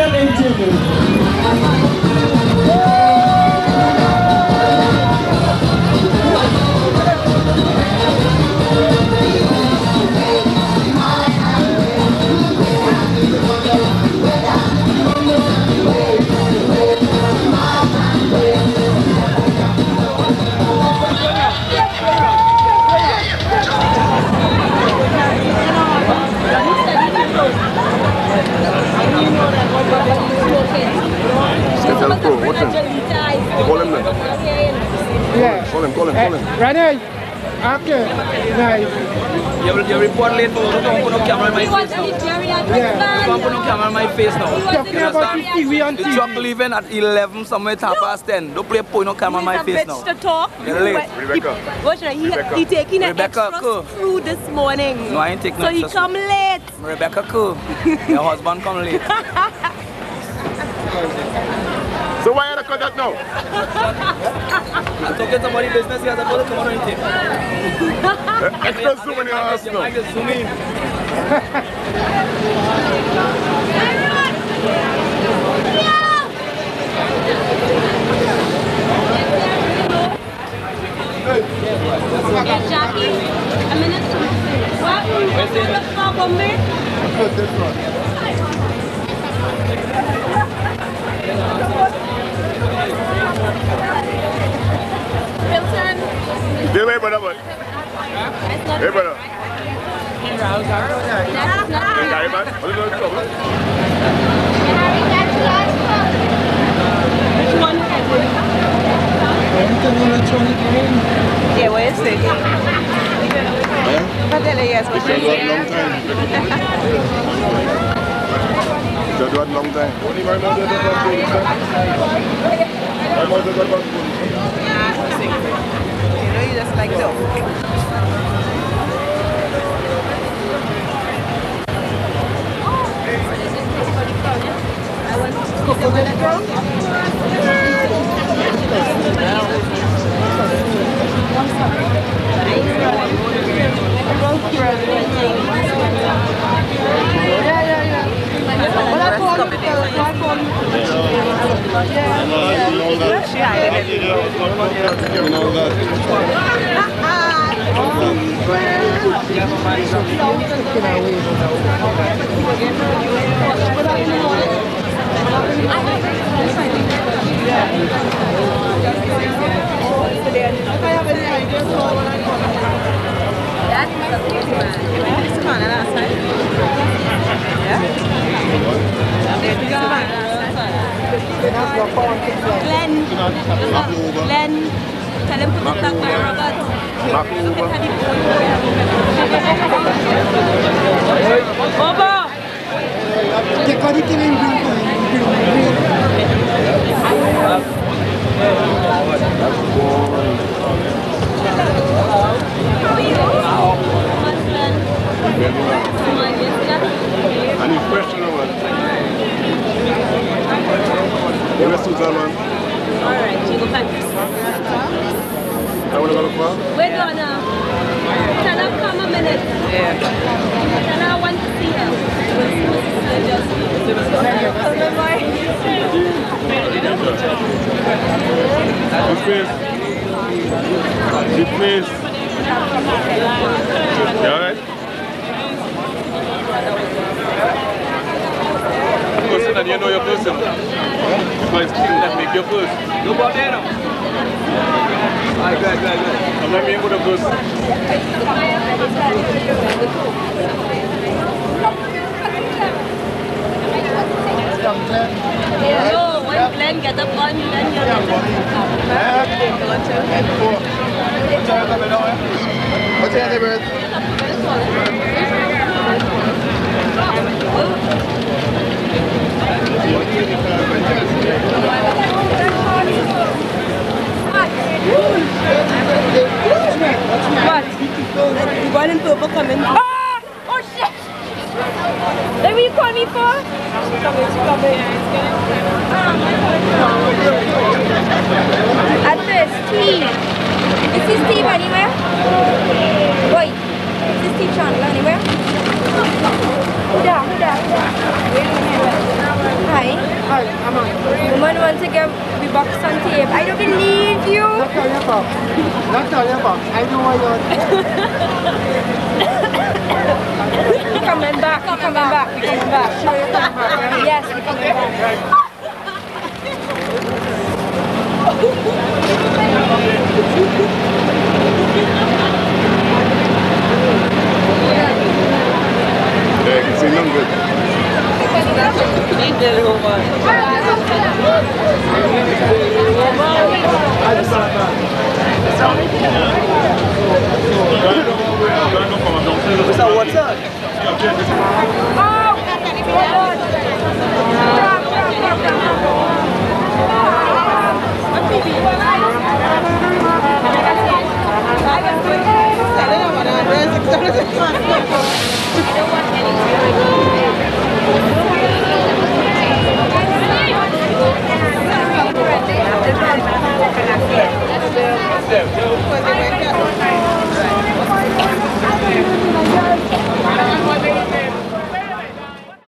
and entertainment. Right there. Okay. Nice. You report late, but don't put no camera on my face now. Don't put no camera on my face now. Talking about the TV on the TV. truck leaving at 11, somewhere 10:30. Don't put no camera on my face now. To talk. You're late. Rebecca. He taking an extra screw this morning. No, I ain't taking so he come late. Rebecca, cool. Your husband come late. So why are you cut that now? I'm talking to somebody business here. I'm going to come on and take. Extra zoom in your house now. I just zoom in. Jackie, a minute. What? This one. Wilson. Give me brother, boy. Hey, brother. That's not Hey, guy, man. What is the trouble? Which one? Yeah, where is it? But yes, what she said. Long time. That was long time. Only my mother did not do it. My mother did not do it. You know, you just like that. I want coconut brown. Glenn, tell him put it back by Robert. Bobo! The quality in Any question, man? Where's Susan, man? Alright, she go back. I want to go for? We're gonna tell her come a minute. Yeah. Tell her I want to see her. Good face. Good face. You alright? Person and you know your person. It's my skin that make your person. Look out there now. Alright, good. I'm not being good at person. No, when Glenn get up on you, then you're going to What's your name, bird? What? You got him purple coming. Ah! Oh shit! Then what you call me for? At this, Steve. Is this Steve anywhere? Wait. Is this Steve Chandler anywhere? Who there? Hi. Hi, I'm on. Woman wants to get the box on tape. I don't believe you. Not on your box. Not on your box. I know why you're... We're coming back. We're coming back. We're coming back. Sure you're coming back, right? Yes, we're coming back. Yeah, you can see them good. What's up?